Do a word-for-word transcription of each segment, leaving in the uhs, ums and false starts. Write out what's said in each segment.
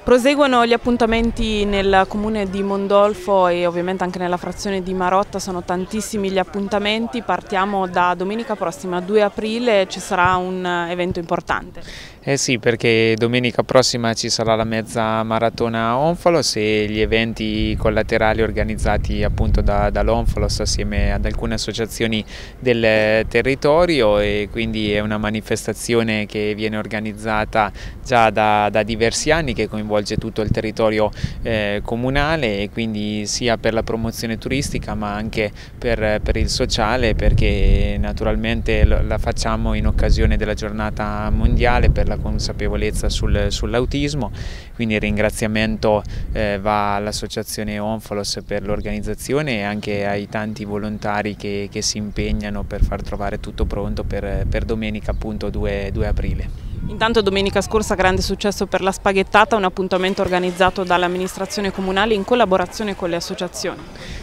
Proseguono gli appuntamenti nel comune di Mondolfo e ovviamente anche nella frazione di Marotta, sono tantissimi gli appuntamenti. Partiamo da domenica prossima, due aprile, ci sarà un evento importante. Eh sì, perché domenica prossima ci sarà la mezza maratona Onfolos e gli eventi collaterali organizzati appunto da, dall'Onfolos assieme ad alcune associazioni del territorio, e quindi è una manifestazione che viene organizzata già da, da diversi anni, che coinvolge tutto il territorio eh, comunale, e quindi sia per la promozione turistica ma anche per, per il sociale, perché naturalmente la facciamo in occasione della giornata mondiale per la consapevolezza sul, sull'autismo. Quindi il ringraziamento eh, va all'associazione Onfolos per l'organizzazione e anche ai tanti volontari che, che si impegnano per far trovare tutto pronto per, per domenica appunto due aprile. Intanto domenica scorsa grande successo per la spaghettata, un appuntamento organizzato dall'amministrazione comunale in collaborazione con le associazioni.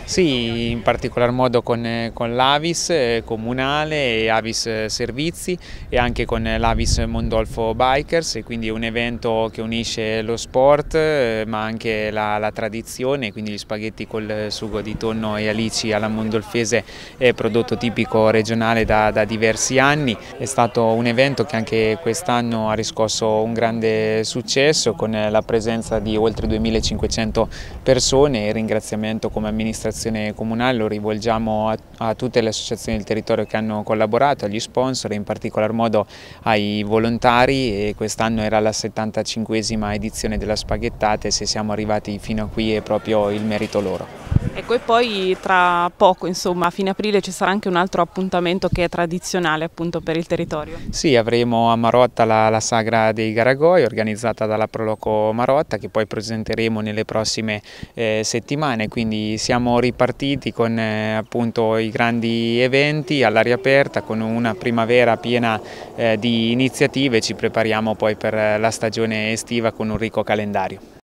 Sì, in particolar modo con, con l'Avis comunale e Avis Servizi e anche con l'Avis Mondolfo Bikers, e quindi è un evento che unisce lo sport ma anche la, la tradizione, quindi gli spaghetti col sugo di tonno e alici alla mondolfese è prodotto tipico regionale da, da diversi anni. È stato un evento che anche quest'anno ha riscosso un grande successo con la presenza di oltre duemilacinquecento persone, e il ringraziamento come amministrazione comunale lo rivolgiamo a, a tutte le associazioni del territorio che hanno collaborato, agli sponsor e in particolar modo ai volontari, e quest'anno era la settantacinquesima edizione della spaghettata e se siamo arrivati fino a qui è proprio il merito loro. Ecco, e poi tra poco, insomma, a fine aprile ci sarà anche un altro appuntamento che è tradizionale appunto per il territorio. Sì, avremo a Marotta la, la Sagra dei Garagoi organizzata dalla Proloco Marotta, che poi presenteremo nelle prossime eh, settimane, quindi siamo ripartiti con eh, appunto i grandi eventi all'aria aperta, con una primavera piena eh, di iniziative. Ci prepariamo poi per la stagione estiva con un ricco calendario.